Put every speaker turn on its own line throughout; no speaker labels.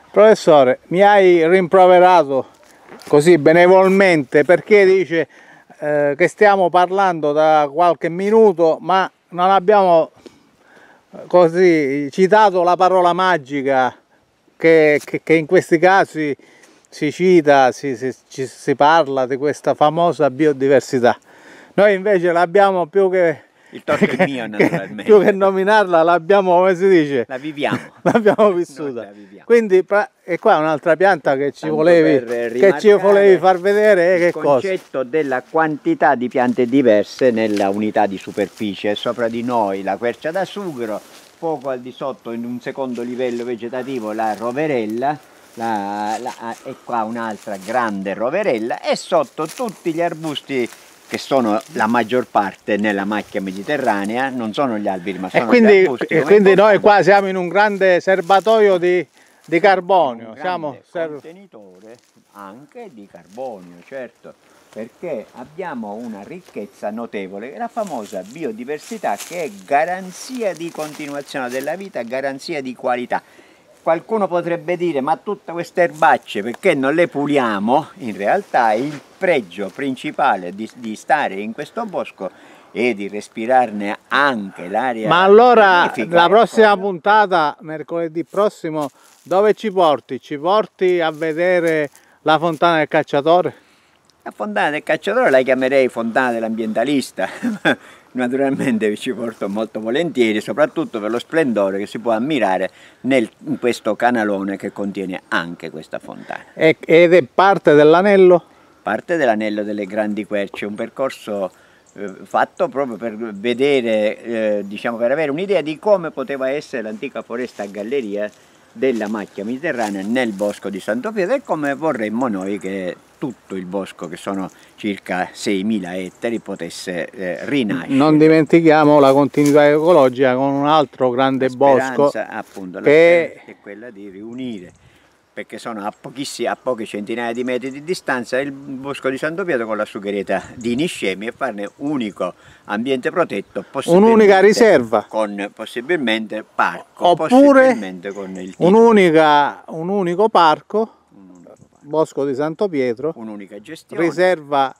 Professore, mi hai rimproverato così benevolmente perché dice che stiamo parlando da qualche minuto ma non abbiamo così citato la parola magica che in questi casi si cita, si parla di questa famosa biodiversità. Noi invece l'abbiamo più che...
Il torto è mio, naturalmente.
Più che nominarla l'abbiamo, come si dice?
La viviamo.
L'abbiamo vissuta.
La viviamo.
Quindi, e qua è un'altra pianta che ci volevi far vedere.
Il concetto della quantità di piante diverse nella unità di superficie. Sopra di noi la quercia da sughero, poco al di sotto, in un secondo livello vegetativo, la roverella, e qua un'altra grande roverella, e sotto tutti gli arbusti che sono la maggior parte nella macchia mediterranea, non sono gli alberi ma sono gli arbusti.
E quindi noi qua siamo in un grande serbatoio di carbonio.
Un grande contenitore anche di carbonio, certo, perché abbiamo una ricchezza notevole, la famosa biodiversità che è garanzia di continuazione della vita, garanzia di qualità. Qualcuno potrebbe dire, ma tutte queste erbacce perché non le puliamo? In realtà il pregio principale di stare in questo bosco e di respirarne anche l'aria.
Ma allora la prossima puntata, mercoledì prossimo, dove ci porti? Ci porti a vedere la fontana del cacciatore?
La fontana del cacciatore la chiamerei fontana dell'ambientalista. Naturalmente vi ci porto molto volentieri, soprattutto per lo splendore che si può ammirare in questo canalone che contiene anche questa fontana.
Ed è parte dell'anello?
Parte dell'anello delle Grandi Querce, un percorso fatto proprio per vedere, diciamo, per avere un'idea di come poteva essere l'antica foresta a galleria della macchia mediterranea nel bosco di Santo Pietro e come vorremmo noi che tutto il bosco, che sono circa 6.000 ettari, potesse rinascere.
Non dimentichiamo la continuità ecologica con un altro grande bosco,
appunto, che è quella di riunire, perché sono a poche centinaia di metri di distanza, il bosco di Santo Pietro con la sughereta di Niscemi e farne unico ambiente protetto,
un'unica riserva,
con possibilmente parco,
oppure
possibilmente con il
un unico parco, bosco di Santo Pietro,
un'unica gestione,
riserva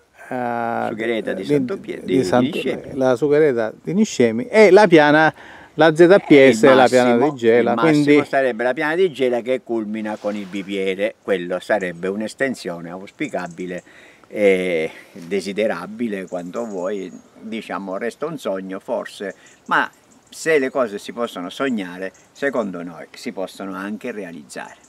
sughereta di Santo Pietro,
la sughereta di Niscemi e la piana, la ZPS e la piana di Gela.
Il massimo sarebbe la piana di Gela che culmina con il bipiere, quello sarebbe un'estensione auspicabile e desiderabile quanto vuoi, diciamo resta un sogno forse, ma se le cose si possono sognare, secondo noi si possono anche realizzare.